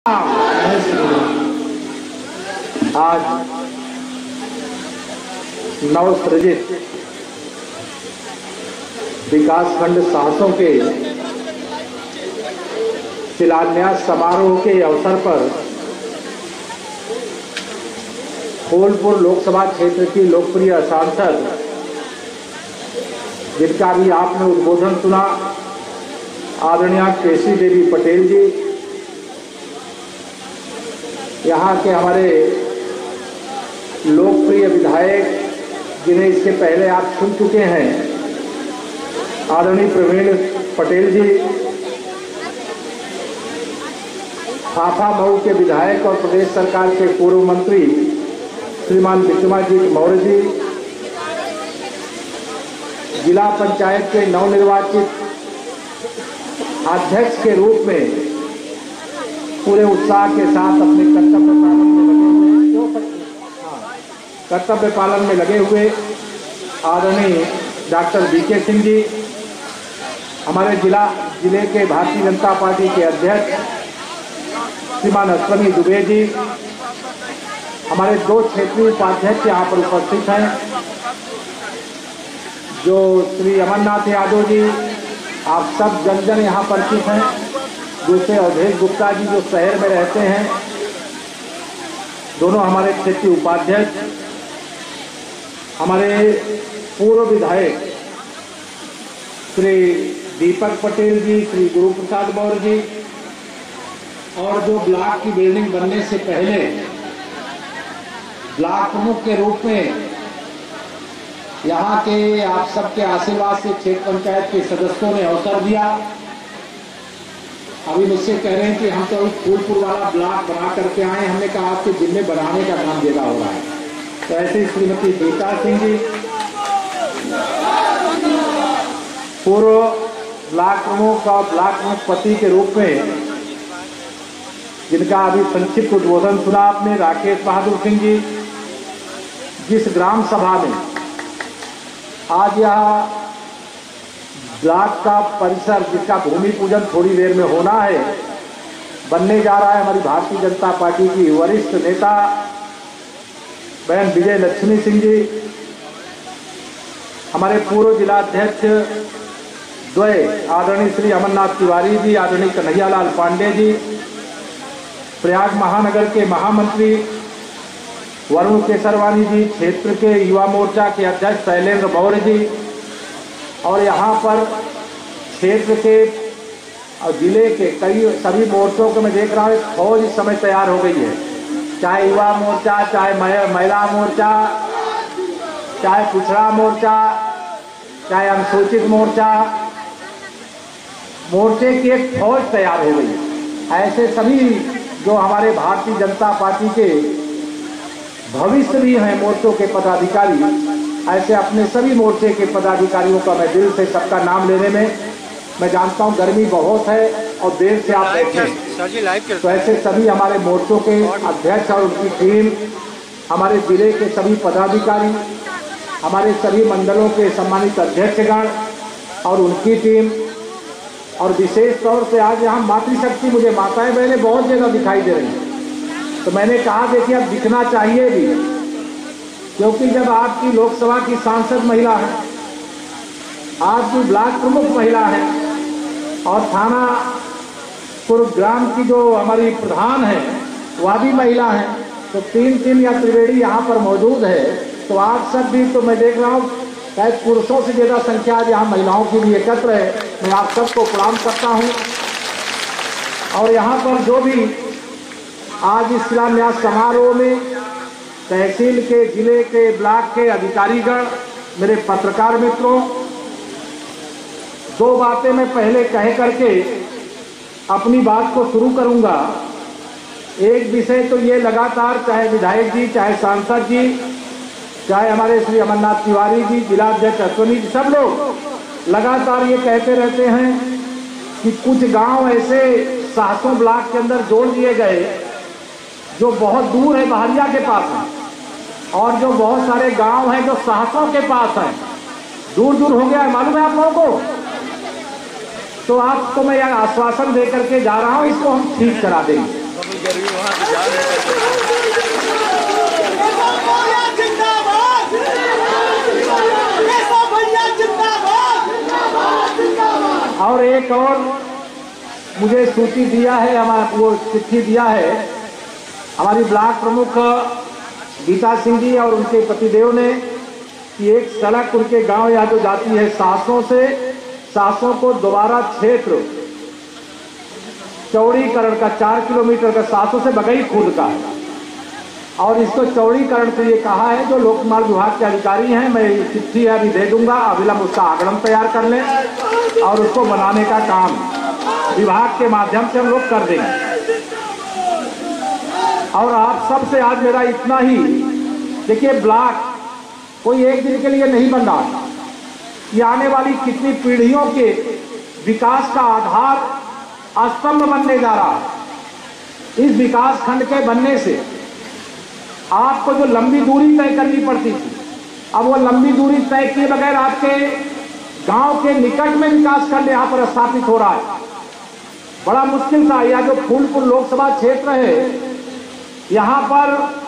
आज नवसृजित विकासखंड साहसों के शिलान्यास समारोह के अवसर पर फूलपुर लोकसभा क्षेत्र की लोकप्रिय सांसद, जिनका भी आपने उद्बोधन सुना, आदरणीय केसी देवी पटेल जी, यहाँ के हमारे लोकप्रिय विधायक जिन्हें इसके पहले आप सुन चुके हैं, आदरणीय प्रवीण पटेल जी, हाफा मऊ के विधायक और प्रदेश सरकार के पूर्व मंत्री श्रीमान विक्रमाजीत मौर्य जी, जिला पंचायत के नवनिर्वाचित अध्यक्ष के रूप में पूरे उत्साह के साथ अपने कर्तव्य पालन में लगे हुए आदरणीय डॉक्टर बीके सिंह जी, हमारे जिले के भारतीय जनता पार्टी के अध्यक्ष श्रीमान अश्वनी दुबे जी, हमारे दो क्षेत्रीय उपाध्यक्ष यहाँ पर उपस्थित हैं, जो श्री अमरनाथ यादव जी, आप सब जन यहाँ परिचित हैं, दूसरे अवधेश गुप्ता जी जो शहर में रहते हैं, दोनों हमारे क्षेत्रीय उपाध्यक्ष, हमारे पूर्व विधायक श्री दीपक पटेल जी, श्री गुरु प्रसाद मौर्य जी, और जो ब्लॉक की बिल्डिंग बनने से पहले ब्लॉक प्रमुख के रूप में यहाँ के आप सबके आशीर्वाद से क्षेत्र पंचायत के सदस्यों ने अवसर दिया। अभी मुझसे कह रहे हैं कि हम तो फूलपुर वाला ब्लॉक बना करके आए, हमने कहा आपके जिले बनाने का काम ज्यादा हो रहा है। तो ऐसे श्रीमती बेटा सिंह जी, पूर्व ब्लॉक प्रमुख और ब्लॉक प्रमुख पति के रूप में जिनका अभी संक्षिप्त उद्बोधन सुना आपने, राकेश बहादुर सिंह जी, जिस ग्राम सभा में आज यह ब्लॉक का परिसर, जिसका भूमि पूजन थोड़ी देर में होना है, बनने जा रहा है, हमारी भारतीय जनता पार्टी की वरिष्ठ नेता बहन विजय लक्ष्मी सिंह जी, हमारे पूर्व जिलाध्यक्ष द्वय आदरणीय श्री अमरनाथ तिवारी जी, आदरणीय कन्हैयालाल पांडे जी, प्रयाग महानगर के महामंत्री वरुण केसरवानी जी, क्षेत्र के युवा मोर्चा के अध्यक्ष शैलेंद्र मौर्य जी, और यहाँ पर क्षेत्र के और जिले के कई सभी मोर्चों को मैं देख रहा हूँ, फौज इस समय तैयार हो गई है, चाहे युवा मोर्चा, चाहे महिला मोर्चा, चाहे पिछड़ा मोर्चा, चाहे अनुसूचित मोर्चा, मोर्चे की एक फौज तैयार हो गई है। ऐसे सभी जो हमारे भारतीय जनता पार्टी के भविष्य भी हैं मोर्चों के पदाधिकारी, ऐसे अपने सभी मोर्चे के पदाधिकारियों का मैं दिल से सबका नाम लेने में, मैं जानता हूं गर्मी बहुत है और देर से आप बैठे, तो ऐसे सभी हमारे मोर्चों के अध्यक्ष और उनकी टीम, हमारे जिले के सभी पदाधिकारी, हमारे सभी मंडलों के सम्मानित अध्यक्षगण और उनकी टीम, और विशेष तौर से आज यहाँ मातृशक्ति, मुझे माताएं बहनें बहुत जगह दिखाई दे रही हैं, तो मैंने कहा देखिए अब दिखना चाहिए भी, क्योंकि जब आपकी लोकसभा की सांसद महिला है, आपकी ब्लॉक प्रमुख महिला है, और थाना गुरुग्राम की जो हमारी प्रधान है वह भी महिला है, तो तीन या त्रिवेणी यहाँ पर मौजूद है, तो आप सब भी, तो मैं देख रहा हूँ शायद पुरुषों से ज्यादा संख्या आज यहाँ महिलाओं की भी एकत्र है, मैं आप सबको प्रणाम करता हूँ। और यहाँ पर जो भी आज इस शिलान्यास समारोह में तहसील के, जिले के, ब्लॉक के अधिकारीगण, मेरे पत्रकार मित्रों, दो बातें मैं पहले कह करके अपनी बात को शुरू करूंगा। एक विषय तो ये लगातार चाहे विधायक जी, चाहे सांसद जी, चाहे हमारे श्री अमरनाथ तिवारी जी, जिलाध्यक्ष अश्वनी जी, सब लोग लगातार ये कहते रहते हैं कि कुछ गांव ऐसे साहसों ब्लॉक के अंदर जोड़ दिए गए जो बहुत दूर है, बहरिया के पास है, और जो बहुत सारे गांव हैं जो साहसों के पास हैं, दूर दूर हो गया है, मालूम है आप लोगों को। तो आपको मैं यह आश्वासन दे करके जा रहा हूं, इसको हम ठीक करा देंगे। और एक और मुझे सूची दिया है, हमारा वो चिट्ठी दिया है हमारी ब्लॉक प्रमुख गीता सिंह जी और उनके पतिदेव ने कि एक सड़क उनके गांव या जो जाती है सासों से सासों को दोबारा क्षेत्र चौड़ीकरण का 4 किलोमीटर का सासों से बगई खुद का है और इसको चौड़ीकरण के लिए कहा है। जो लोक निर्माण विभाग के अधिकारी हैं, मैं ये चिट्ठी अभी दे दूंगा, अविलंब उसका आगमन तैयार कर लें और उसको बनाने का काम विभाग के माध्यम से हम लोग कर देंगे। और आप सबसे आज मेरा इतना ही, देखिए ब्लॉक कोई एक दिन के लिए नहीं बन रहा, ये आने वाली कितनी पीढ़ियों के विकास का आधार स्तंभ बनने जा रहा है। इस विकास खंड के बनने से आपको जो लंबी दूरी तय करनी पड़ती थी, अब वो लंबी दूरी तय किए बगैर आपके गांव के निकट में विकास खंड यहाँ पर स्थापित हो रहा है। बड़ा मुश्किल था। यह जो फूलपुर लोकसभा क्षेत्र है, यहाँ पर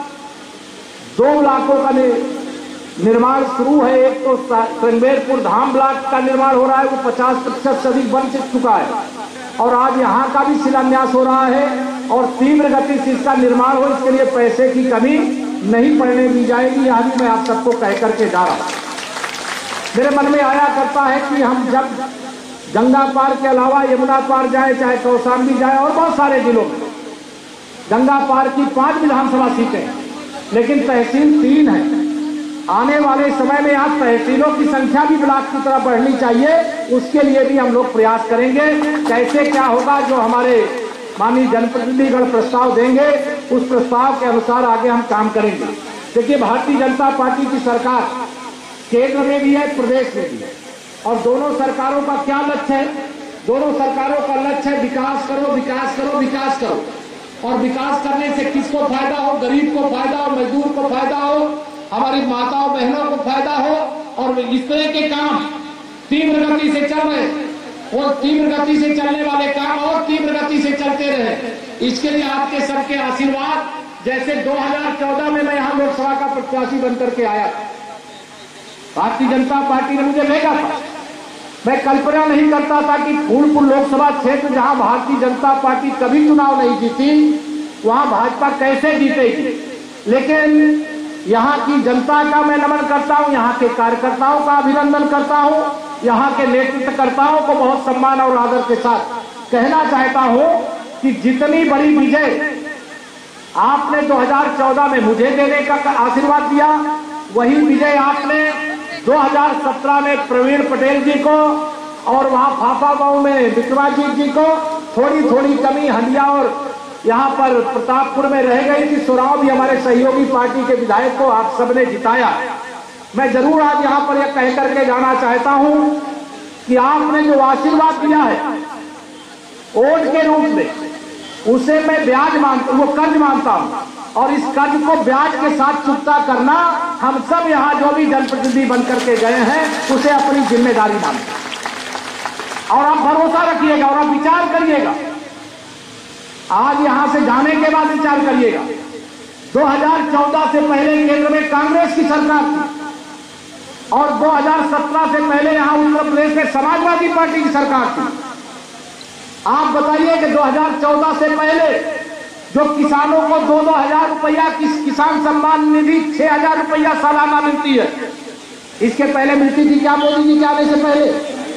2 ब्लॉकों का निर्माण शुरू है। एक तो रणबीरपुर धाम ब्लॉक का निर्माण हो रहा है, वो 50% से अधिक बन चुका है और आज यहाँ का भी शिलान्यास हो रहा है और तीव्र गति से इसका निर्माण हो, इसके लिए पैसे की कमी नहीं पड़ने दी जाएगी। यह भी मैं आप सबको कह करके जा रहा हूँ। मेरे मन में आया करता है कि हम जब गंगा पार के अलावा यमुना पार जाए, चाहे कौशाम्बी जाए और बहुत सारे जिलों में, गंगा पार की 5 विधानसभा सीटें, लेकिन तहसील 3 है। आने वाले समय में आज तहसीलों की संख्या भी ब्लॉक की तरफ बढ़नी चाहिए, उसके लिए भी हम लोग प्रयास करेंगे। कैसे क्या होगा, जो हमारे माननीय जनप्रतिनिधिगण प्रस्ताव देंगे, उस प्रस्ताव के अनुसार आगे हम काम करेंगे। देखिए, भारतीय जनता पार्टी की सरकार केंद्र में भी है, प्रदेश में भी है, और दोनों सरकारों का क्या लक्ष्य है? दोनों सरकारों का लक्ष्य है विकास करो, विकास करो, विकास करो। और विकास करने से किसको फायदा हो? गरीब को फायदा हो, मजदूर को फायदा हो, हमारी माताओं बहनों को फायदा हो। और इस तरह के काम तीव्र गति से चल रहे, और तीव्र गति से चलने वाले काम और तीव्र गति से चलते रहे। इसके लिए आपके सबके आशीर्वाद, जैसे 2014 में मैं यहां लोकसभा का प्रत्याशी बनकर के आया, भारतीय जनता पार्टी ने मुझे भेजा था। मैं कल्पना नहीं करता था कि फूलपुर लोकसभा क्षेत्र, जहां भारतीय जनता पार्टी कभी चुनाव नहीं जीती, वहां भाजपा कैसे जीतेगी। लेकिन यहाँ की जनता का मैं नमन करता हूँ, यहाँ के कार्यकर्ताओं का अभिनंदन करता हूँ, यहाँ के नेतृत्वकर्ताओं को बहुत सम्मान और आदर के साथ कहना चाहता हूँ कि जितनी बड़ी विजय आपने 2014 में मुझे देने का आशीर्वाद दिया, वही विजय आपने 2017 में प्रवीण पटेल जी को और वहां फाफा गांव में विक्रमाजीत जी को थोड़ी थोड़ी कमी हंडिया और यहाँ पर प्रतापपुर में रह गई थी। सुराव भी हमारे सहयोगी पार्टी के विधायक को आप सबने जिताया। मैं जरूर आज यहाँ पर यह कह करके जाना चाहता हूँ कि आपने जो आशीर्वाद दिया है वोट के रूप में, उसे मैं ब्याज मानता हूँ, वो कर्ज मानता हूँ, और इस कर्ज को ब्याज के साथ चुकता करना हम सब यहाँ जो भी जनप्रतिनिधि बनकर के गए हैं उसे अपनी जिम्मेदारी मानते हैं। और आप भरोसा रखिएगा और आप विचार करिएगा, आज यहां से जाने के बाद विचार करिएगा। 2014 से पहले केंद्र में कांग्रेस की सरकार थी और 2017 से पहले यहां उत्तर प्रदेश में समाजवादी पार्टी की सरकार थी। आप बताइए कि 2014 से पहले जो किसानों को 2-2 हजार रुपया किसान सम्मान निधि 6,000 रुपया सालाना मिलती है, इसके पहले मिलती थी क्या मोदी जी के आने से पहले?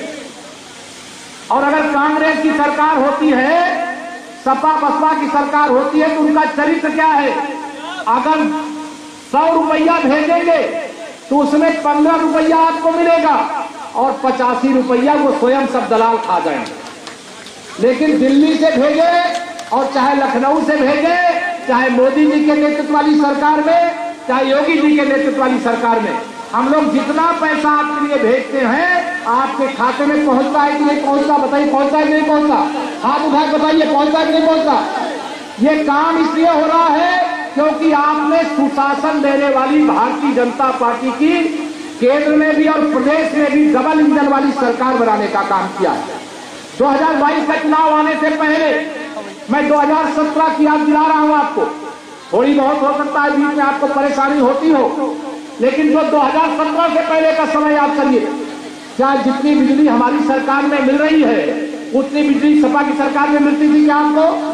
और अगर कांग्रेस की सरकार होती है, सपा बसपा की सरकार होती है, तो उनका चरित्र क्या है? अगर 100 रुपया भेजेंगे तो उसमें 15 रुपया आपको मिलेगा और 85 रुपया वो स्वयं सब दलाल खा जाएंगे। लेकिन दिल्ली से भेजे और चाहे लखनऊ से भेजे, चाहे मोदी जी के नेतृत्व वाली सरकार में, चाहे योगी जी के नेतृत्व वाली सरकार में, हम लोग जितना पैसा आपके लिए भेजते हैं आपके खाते में पहुंचता है कि नहीं पहुंचता? बताइए, पहुंचता है कि नहीं पहुंचता? हाथ उठा बताइए, पहुंचता है कि नहीं पहुंचता? ये काम इसलिए हो रहा है क्योंकि आपने सुशासन देने वाली भारतीय जनता पार्टी की केंद्र में भी और प्रदेश में भी डबल इंजन वाली सरकार बनाने का काम किया है। 2022 का चुनाव आने से पहले मैं 2017 की याद दिला रहा हूं आपको। थोड़ी बहुत हो सकता है बीच में आपको परेशानी होती हो, लेकिन जो 2017 से पहले का समय याद करिए। क्या जितनी बिजली हमारी सरकार में मिल रही है उतनी बिजली सपा की सरकार में मिलती थी क्या आपको?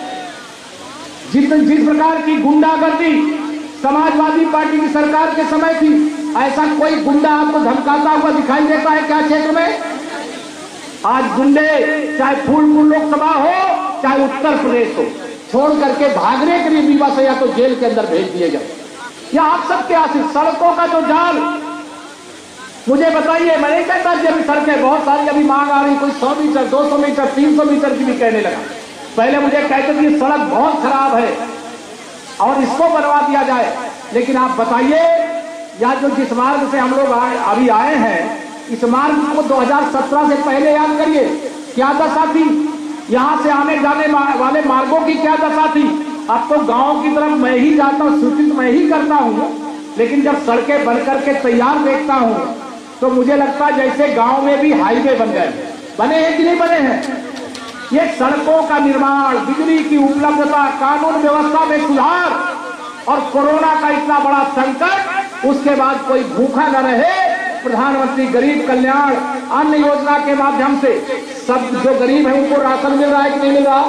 जिस प्रकार की गुंडागर्दी समाजवादी पार्टी की सरकार के समय थी, ऐसा कोई गुंडा आपको धमकाता हुआ दिखाई देता है क्या क्षेत्र में? आज गुंडे चाहे फूलपुर लोकसभा हो चाहे उत्तर प्रदेश हो, छोड़ करके भागने के लिए बीवा से या तो जेल के अंदर भेज दिए जाए। या आप सबके आशीष सड़कों का जो जाल, मुझे बताइए, मैं नहीं कहता जब सड़कें बहुत सारी अभी मांग आ रही, कोई 100 मीटर 200 मीटर 300 मीटर की भी कहने लगा। पहले मुझे कहते थे ये सड़क बहुत खराब है और इसको बनवा दिया जाए। लेकिन आप बताइए, या जो जिस मार्ग से हम लोग अभी आए हैं, इस मार्ग को 2017 से पहले याद करिए क्या दशा थी। यहां से आने जाने वाले मार्गों की क्या दशा थी। अब तो गांव की तरफ मैं ही जाता हूं, सूचित मैं ही करता हूं, लेकिन जब सड़कें बन करके तैयार देखता हूं तो मुझे लगता है जैसे गांव में भी हाईवे बन गए। बने हैं कि नहीं बने हैं? ये सड़कों का निर्माण, बिजली की उपलब्धता, कानून व्यवस्था में सुधार और कोरोना का इतना बड़ा संकट, उसके बाद कोई भूखा न रहे। प्रधानमंत्री गरीब कल्याण अन्न योजना के माध्यम से सब जो गरीब है उनको राशन मिल रहा है कि नहीं मिल रहा?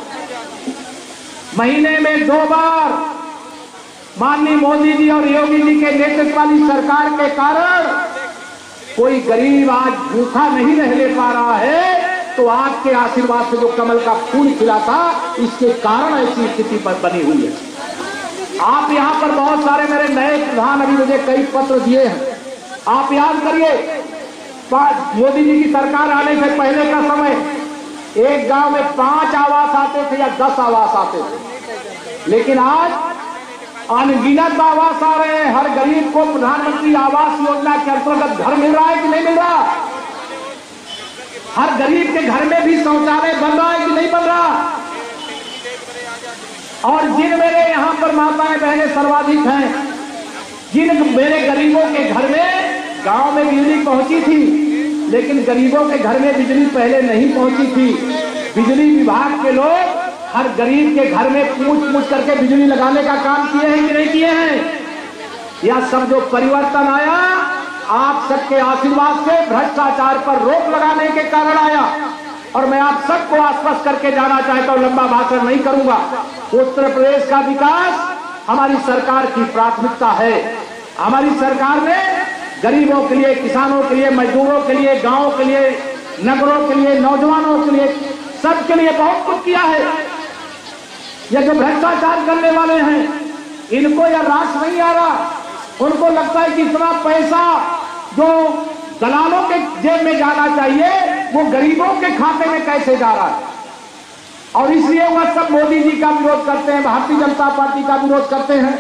महीने में 2 बार माननीय मोदी जी और योगी जी के नेतृत्व वाली सरकार के कारण कोई गरीब आज भूखा नहीं रह पा रहा है। तो आपके आशीर्वाद से जो कमल का फूल खिला था, इसके कारण ऐसी स्थिति पर बनी हुई है। आप यहां पर बहुत सारे मेरे नए प्रधान अभी मुझे कई पत्र दिए हैं। आप याद करिए, मोदी जी की सरकार आने से पहले का समय, एक गांव में 5 आवास आते थे या 10 आवास आते थे, लेकिन आज अनगिनत आवास आ रहे हैं। हर गरीब को प्रधानमंत्री आवास योजना के अंतर्गत घर मिल रहा है कि नहीं मिल रहा? हर गरीब के घर में भी शौचालय बन रहा है कि नहीं बन रहा? और जिन मेरे यहाँ पर माताएं बहनें सर्वाधिक हैं, जिन मेरे गरीबों के घर में गांव में बिजली पहुंची थी, लेकिन गरीबों के घर में बिजली पहले नहीं पहुंची थी। बिजली विभाग के लोग हर गरीब के घर में पूछ करके बिजली लगाने का काम किए हैं कि नहीं किए हैं? यह सब जो परिवर्तन आया, आप सबके आशीर्वाद से भ्रष्टाचार पर रोक लगाने के कारण आया। और मैं आप सबको आश्वस्त करके जाना चाहता हूं, लंबा भाषण नहीं करूंगा। उत्तर प्रदेश का विकास हमारी सरकार की प्राथमिकता है। हमारी सरकार ने गरीबों के लिए, किसानों के लिए, मजदूरों के लिए, गांवों के लिए, नगरों के लिए, नौजवानों के लिए, सबके लिए बहुत कुछ किया है। ये जो भ्रष्टाचार करने वाले हैं, इनको यह रास नहीं आ रहा। उनको लगता है कि इतना पैसा जो दलालों के जेब में जाना चाहिए, वो गरीबों के खाते में कैसे जा रहा है। और इसलिए वह सब मोदी जी का विरोध करते हैं, भारतीय जनता पार्टी का विरोध करते हैं।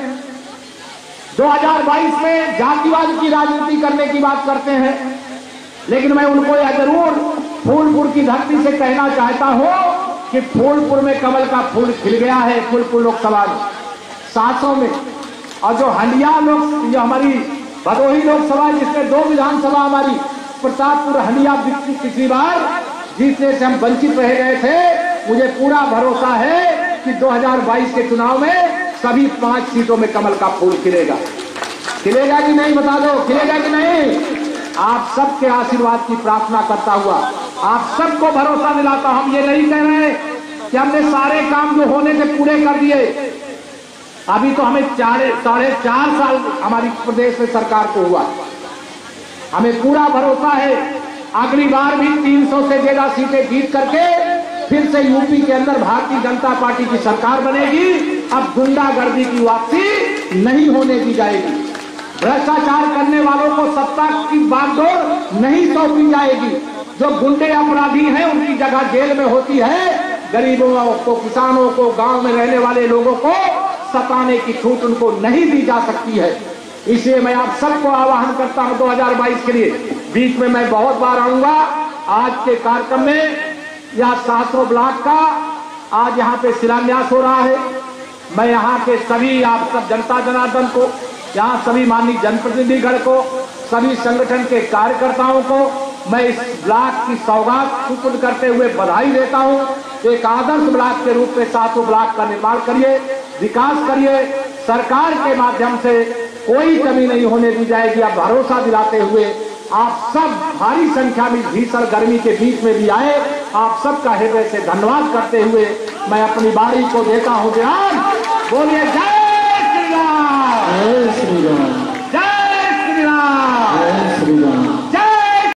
2022 में जातिवाद की राजनीति करने की बात करते हैं, लेकिन मैं उनको यह जरूर फूलपुर की धरती से कहना चाहता हूं कि फूलपुर में कमल का फूल खिल गया है। फूलपुर लोकसभा में 700 में, और जो हंडिया जो हमारी भदोही लोकसभा, जिसमें 2 विधानसभा हमारी प्रतापपुर हंडिया पिछली बार जीतने से हम वंचित रह गए थे, मुझे पूरा भरोसा है कि 2022 के चुनाव में सभी 5 सीटों में कमल का फूल खिलेगा। खिलेगा कि नहीं बता दो, खिलेगा कि नहीं? आप सबके आशीर्वाद की प्रार्थना करता हुआ आप सबको भरोसा दिलाता। हम ये नहीं कह रहे कि हमने सारे काम जो होने से पूरे कर दिए। अभी तो हमें 4.5 साल हमारी प्रदेश में सरकार को हुआ। हमें पूरा भरोसा है अगली बार भी 300 से ज्यादा सीटें जीत करके फिर से यूपी के अंदर भारतीय जनता पार्टी की सरकार बनेगी। अब गुंडागर्दी की वापसी नहीं होने दी जाएगी। भ्रष्टाचार करने वालों को सत्ता की बागडोर नहीं सौंपी जाएगी। जो गुंडे अपराधी हैं उनकी जगह जेल में होती है। गरीबों को, किसानों को, गांव में रहने वाले लोगों को सताने की छूट उनको नहीं दी जा सकती है। इसलिए मैं आप सबको आह्वान करता हूं 2022 के लिए। बीच में मैं बहुत बार आऊंगा। आज के कार्यक्रम में यह 700 ब्लॉक का आज यहाँ पे शिलान्यास हो रहा है। मैं यहाँ के सभी आप सब जनता जनार्दन को, यहाँ सभी माननीय जनप्रतिनिधिगण को, सभी संगठन के कार्यकर्ताओं को मैं इस ब्लॉक की सौगात सुपुर्द करते हुए बधाई देता हूँ। एक आदर्श ब्लॉक के रूप में सातों ब्लॉक का निर्माण करिए, विकास करिए। सरकार के माध्यम से कोई कमी नहीं होने दी जाएगी। आप भरोसा दिलाते हुए आप सब भारी संख्या में भीषण गर्मी के बीच में भी आए, आप सबका हृदय से धन्यवाद करते हुए मैं अपनी बारी को देता हूं। जवान बोलिए जय